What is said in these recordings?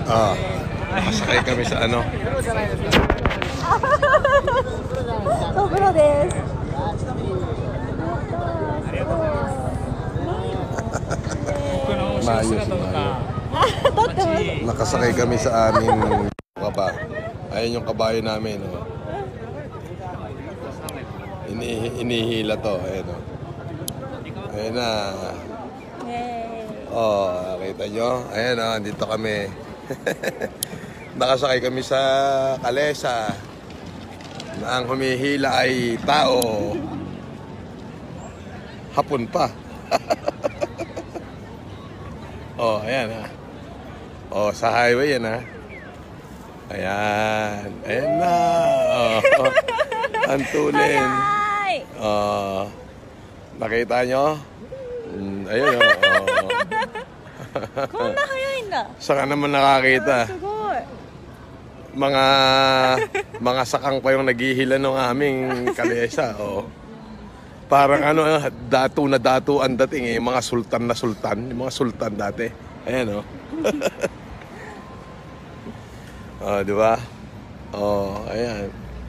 Ah, nakasakay kami sa ano. Sobro desu. Mayo si Mayo. Nakasakay kami sa aming kaba. Ayun yung kabayo namin. Oh. Inihila to. Ayun, oh. Ayun na. Oh, nakita nyo? Ayun, oh, dito kami. Nakasakay kami sa kalesa. Na ang humihila ay tao. Hapon pa. Oh, ayan ha. Oh, sa highway yan ha. Ayan. Ayan na. Oh, ang tulin. Oh, nakita nyo? Ayun oh. Kung nakayain na. Saka naman nakakita. Mga sakang pa yung naghihila ng aming kalesa. Oh. Parang ano, datu na datu ang dating eh. Mga sultan na sultan. Yung mga sultan dati. Ayan oh. Oh, di ba? Oh, ayan.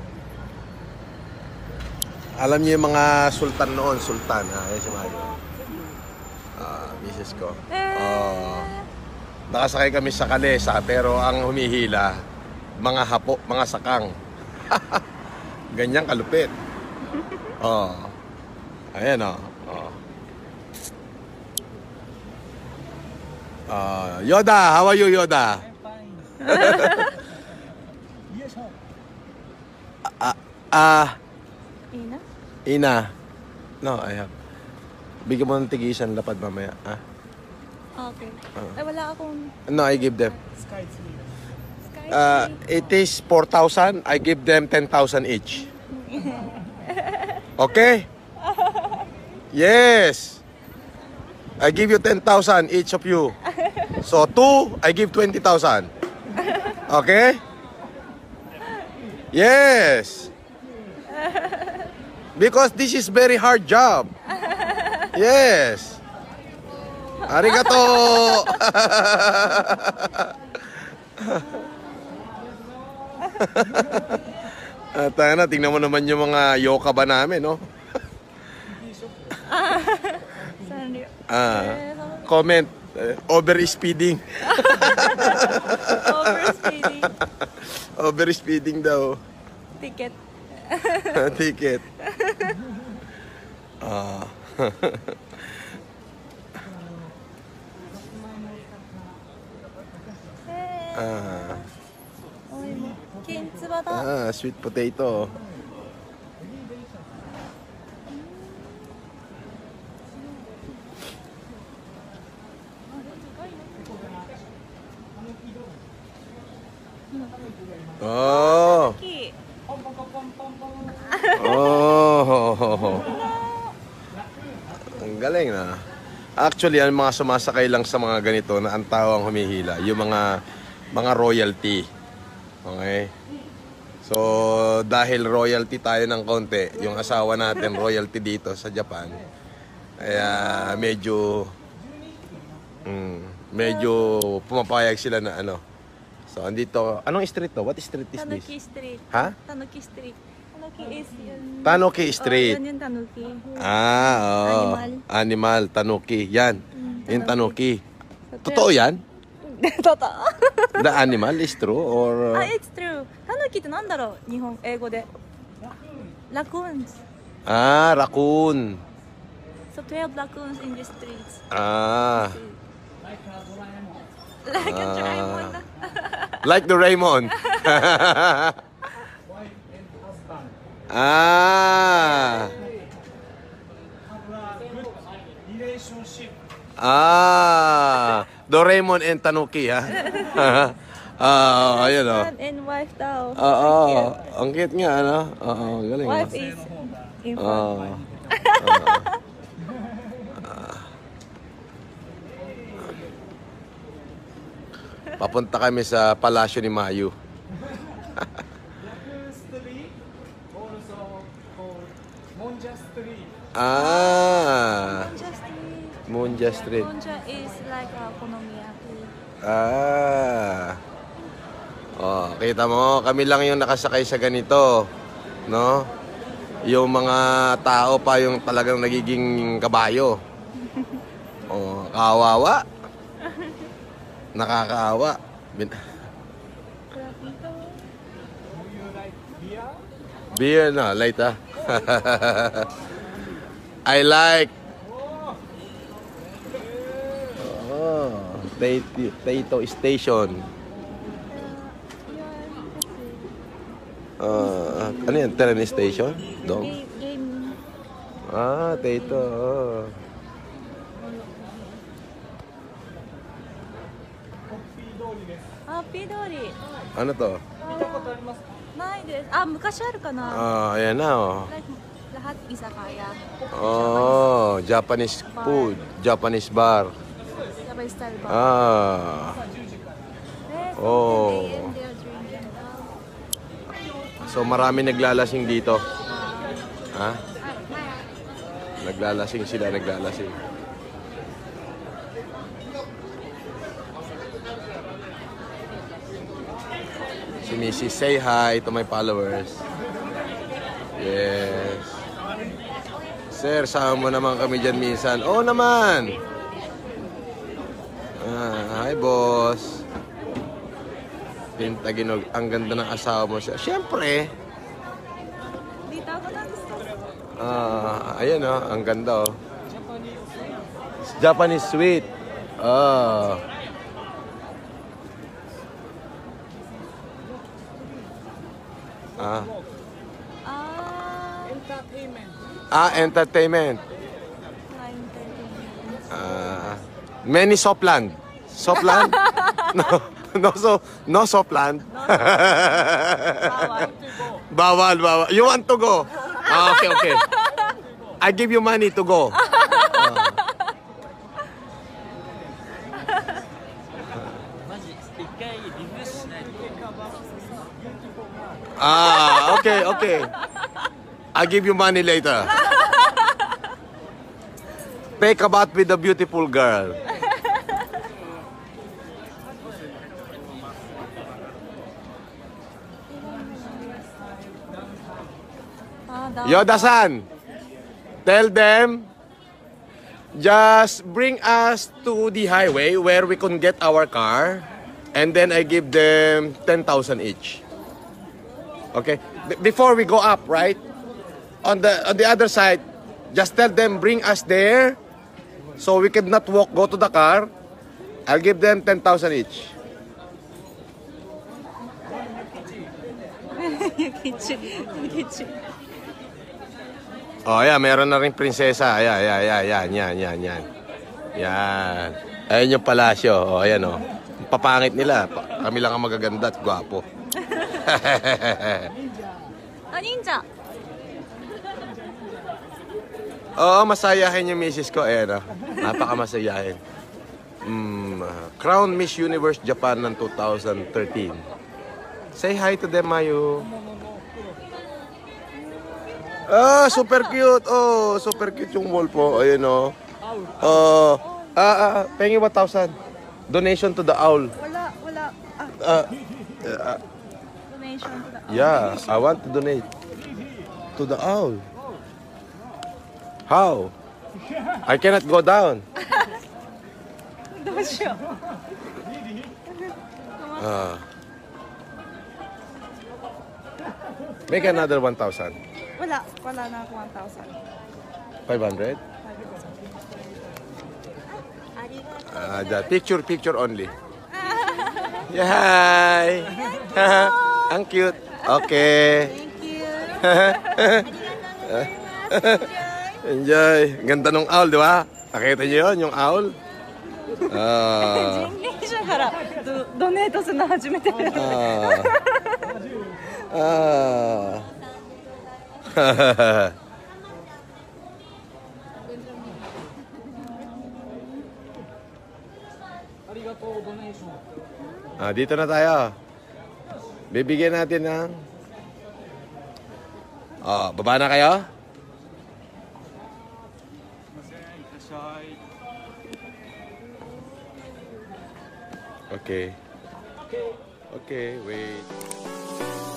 Alam niyo yung mga sultan noon, sultan. Ayan si Mario. Misis ko. Oh. Nakasakay kami sa kalesa pero ang humihila mga hapo, mga sakang. Ganyan kalupit. Oh. Ayan oh. Oh. Yoda, how are you, Yoda? Ina? Ina. No, I have. Bigyan mo ng tigisan lapad mamaya. Okay. Ay, wala akong... No, I give them. It is 4,000. I give them 10,000 each. Okay? Yes. I give you 10,000 each of you. So 2, I give 20,000. Okay? Yes. Because this is very hard job. Yes. Arigato. Tayo na, tingnan mo naman yung mga yoka ba namin, no? Comment, over-speeding. Overspeeding. Over-speeding daw. Ticket. Ticket. Sweet potato. Oh. Oh. Ang galing na. Actually, ang mga sumasakay lang sa mga ganito na ang tao ang humihila, yung mga royalty. Okay? So, dahil royalty tayo ng konti, yung asawa natin royalty dito sa Japan, kaya medyo pumapayag sila na ano. So, andito, anong street to? What street is this? Tanuki Street. Ha? Tanuki Street. Tanuki is yun. Tanuki Street. Yan yung Tanuki. Oh. Animal, Tanuki. Yan. Yung Tanuki. Totoo yan? Totoo. The animal is true or... It's true. Tanuki ってなんだろう日本英語で。Raccoons. Raccoon. So 12 raccoons in the streets. Like a Doraemon. Like the Doraemon. Doraemon and Tanuki, ha? Ayun o. Husband and wife daw. Ang cute nga, ano? Galing. Wife is in front. Papunta kami sa palasyo ni Mayu. Monja Street. Monja is like a okonomiyaki. Kita mo, kami lang yung nakasakay sa ganito. No? Yung mga tao pa yung talagang nagiging kabayo. Oh, kawawa. Nakakaawa. Beer na, light ah. I like. Oh, Taito Station. Ano yan? Train station? Dong? Game. Ah, Taito. Oh. Pidori. Ano to? Nai desu. Mukashi aru kana? Ayan na oh. Like, lahat izakaya. Oh, Japanese food. Japanese bar. Japanese style bar. Oh. And they are drinking. So marami naglalasing dito. Ha? Naglalasing sila, naglalasing. Si Mrs. Say hi to my followers. Yes. Sir, sama mo naman kami dyan minsan. Oo naman. Hi boss. Pintaginog, ang ganda ng asawa mo siya. Siyempre. Dito ako na gusto. Ayan oh, ang ganda oh. Japanese sweet. Entertainment. Many Sopland. Sopland? No Sopland. Bawal. You want to go? Okay. I give you money to go. Okay. I give you money later. Take a bath with a beautiful girl. Yoda-san, tell them, just bring us to the highway where we can get our car, and then I give them 10,000 each. Okay? Before we go up, right? On the other side, just tell them, bring us there, so we cannot walk, go to the car. I'll give them 10,000 each. Yukichi. Oh, yeah, meron na rin prinsesa. Yan. Yan. Ayun yung palasyo. Oh, ayan oh. Papangit nila. Kami lang ang magaganda at gwapo. Ninja. Oo, masayahin yung misis ko. Ayan oh. Napakamasayahin. Crown Miss Universe Japan ng 2013. Say hi to them, Mayu. Super cute. Oh, super cute yung wall po. Ayun oh. Pengi 1,000. Donation to the owl. Wala. Donation to the owl. Yeah, I want to donate to the owl. How? I cannot go down. Make another 1,000. Wala na ako 500? 1,000. Picture only. Yeah, hi. Ang cute. Okay. Thank you. Enjoy. Ganda ng owl, di ba? Nakita niyo yun, yung owl? 人力車からドネートするの初めてです。 Dito na tayo. Bibigyan natin ng... baba na kayo? Okay. Okay, wait.